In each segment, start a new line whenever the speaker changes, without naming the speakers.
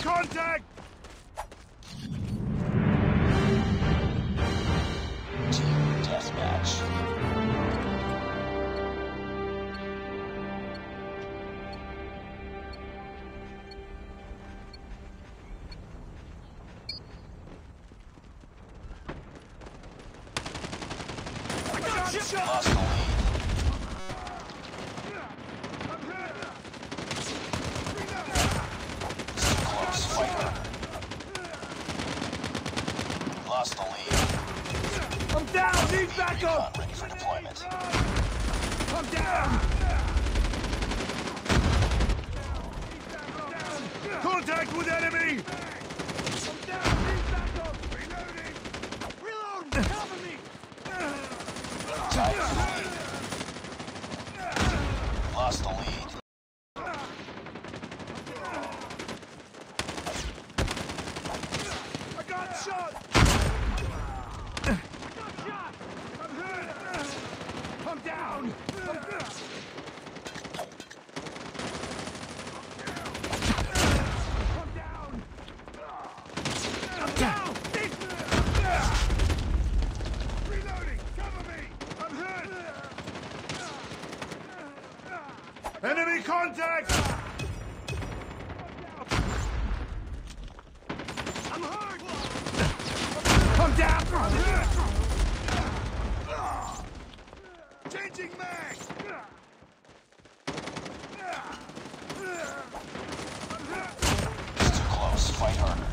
contact!
Team deathmatch. Lost the lead. Close. Fight harder. Lost the lead.
I'm down! Need backup!
Recon ready for deployment.
I'm down! Contact with enemy! I'm down! Need backup! Reloading! Reload! Cover me!
Tied for the lead. Lost the lead.
I got shot! I'm hurt! I'm down! I'm down! I'm down! Reloading! Cover me! I'm hurt! Enemy contact! I'm hurt! I'm down! I'm hurt! Changing mag!
It's too close. Fight harder.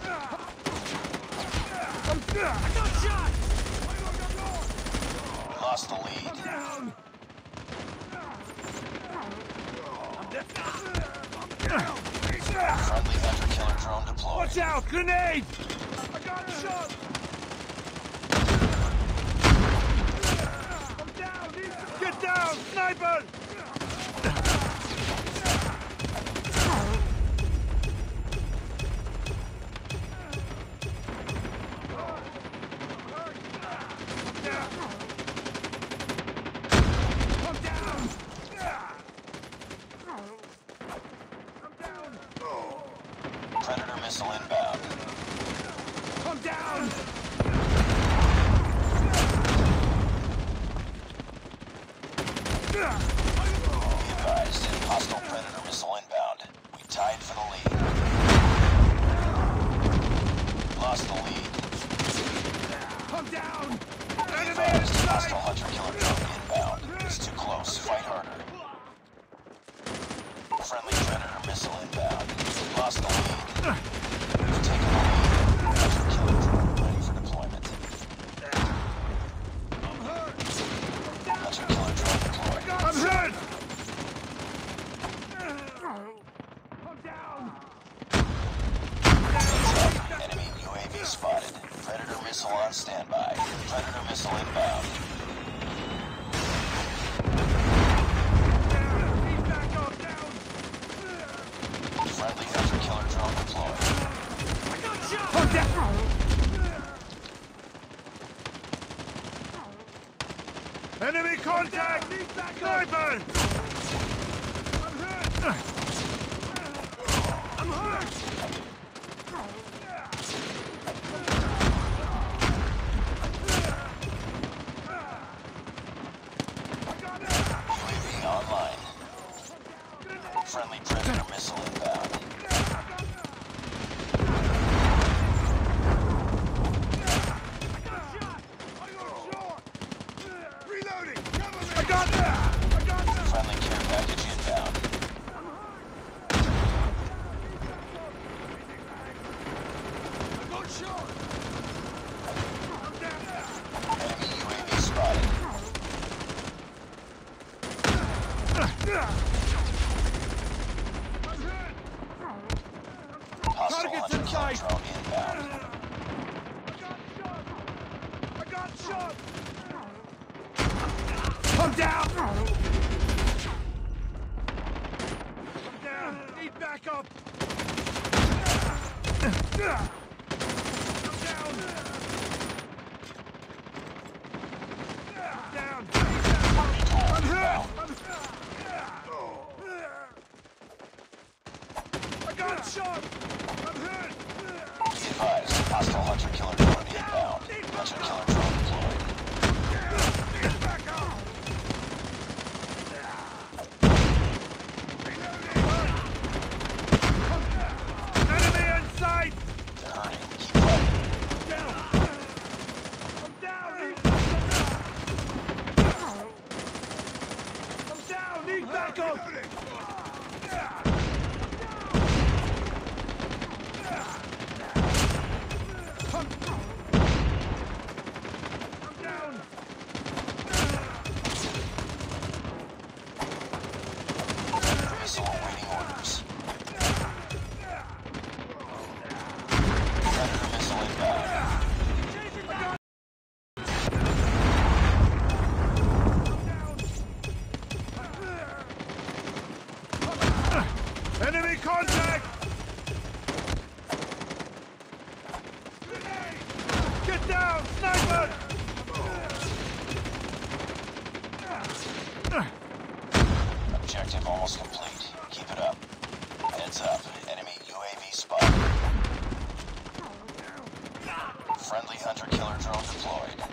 I got shot!
Lost the lead.
Down!
Friendly hunter killer drone deployed.
Watch out! Grenade! I got shot! I'm down! Get down! Sniper! I'm down!
Predator missile inbound.
I'm down!
Be advised. Hostile Predator missile inbound. We tied for the lead. Lost the lead.
I'm down!
Be
Enemy
advised.
in
Hostile
sight!
hunter killer drone inbound. It's too close. Fight harder. Friendly Predator missile inbound. Lost the lead. We've taken the lead. Hunter killer drone ready for deployment.
I'm hurt!
Hunter killer drone deployed.
I'm hurt! I'm down!
Enemy UAV spotted. Predator missile on standby. Predator missile inbound.
He's back up, down!
Friendly hunter killer drone deployed.
I got shot! I'm down! Enemy contact! Sniper! I'm hurt! I'm hurt! I got it!
UAV online. Friendly Predator missile inbound.
Reloading! Cover me! I got that! I got that!
Friendly care package inbound.
I got shot! I'm down!
Enemy UAV spotted.
I'm hurt!
Hostile
Targets
hunter
in
killer
sight.
drone inbound.
I got shot! I'm down! I'm down! Need backup! I'm down! I'm hurt! I got shot! I'm
Hostile hunter-killer drone inbound. Hunter-killer drone deployed.
Get back up! Enemy in sight!
They're hurting. Keep fighting.
I'm down! I'm down! Need backup! I'm down!
Missile awaiting orders. Predator missile inbound.
Enemy contact! Get down! Sniper!
Objective almost complete. Keep it up. Heads up. Enemy UAV spotted. Friendly hunter-killer drone deployed.